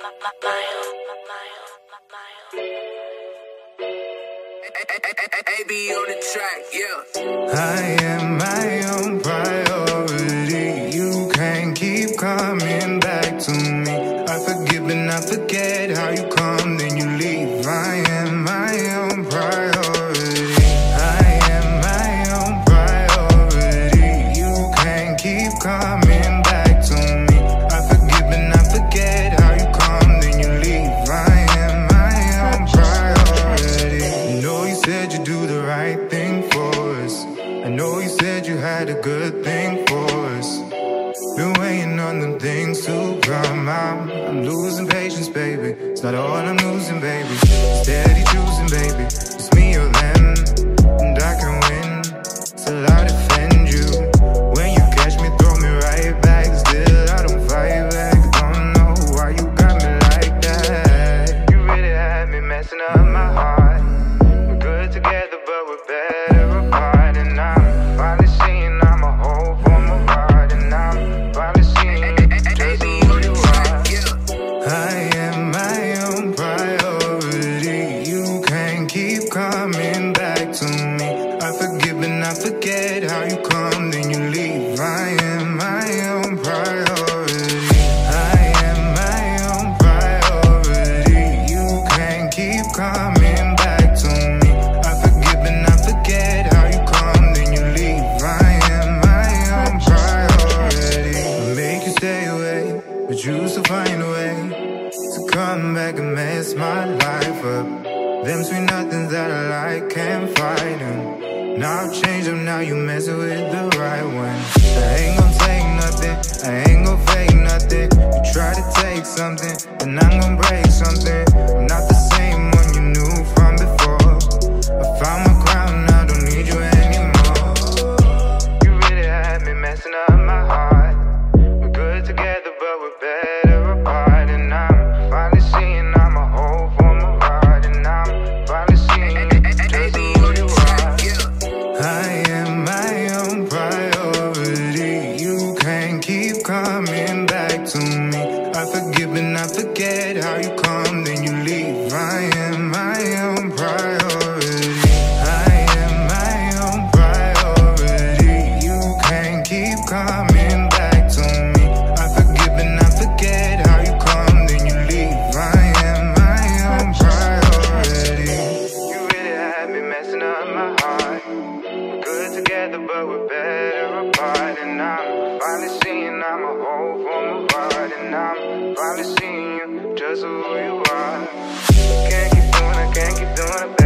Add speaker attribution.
Speaker 1: AB on the track, yeah.
Speaker 2: I am my own priority. You can't keep coming back to me. I forgive and I forget how you come, then you leave. I am my own priority. I am my own priority. You can't keep coming back to me. I forgive and I forget how you come, then you leave. I am my own priority. You know you said you do the right thing for us. I know you said you had a good thing for us. Been waiting on them things to come out. I'm losing patience, baby. It's not all I'm losing, baby. Steady choosing, baby. It's me or them, and I can win. Still I defend you. When you catch me, throw me right back. Still I don't fight back. Don't know why you got me like that. You really had me messing up my heart. We're good together, but we're better apart. And I'm finally seeing I'm a whole for my heart. And I'm finally seeing just who you are. I am my own priority. You can't keep coming back to me. I forgive and I forget how you come, then you leave. I am my own priority. I am my own priority. You can't keep coming back to me. I forgive and I forget how you come, then you leave. I am my own priority. I make you stay away, but you still find a way to come back and mess my life up. Them sweet nothings that I like can't fight them. Now I've changed them, now you messing with the right one. I ain't gon' take nothing, I ain't gon' fake nothing. You try to take something, then I'm gon' break something. I'm not the same one you knew from before. I found my crown, I don't need you anymore. You really had me messing up my heart. We're good together, but we're better apart. And I'm finally seeing I'm a whole for my heart. And I'm finally seeing just who you are. I am my own priority. You can't keep coming back to me. I forgive and I forget how you come, then you leave. I am my own priority. I am my own priority. You can't keep coming back to me. I forgive and I forget how you come, then you leave. I am my own priority. You really had me messing up my heart. We're good together, but we're better apart. And I'm finally seeing I'm a whole for my heart. And I'm finally seeing you just who you are. Can't keep doing it, can't keep doing it.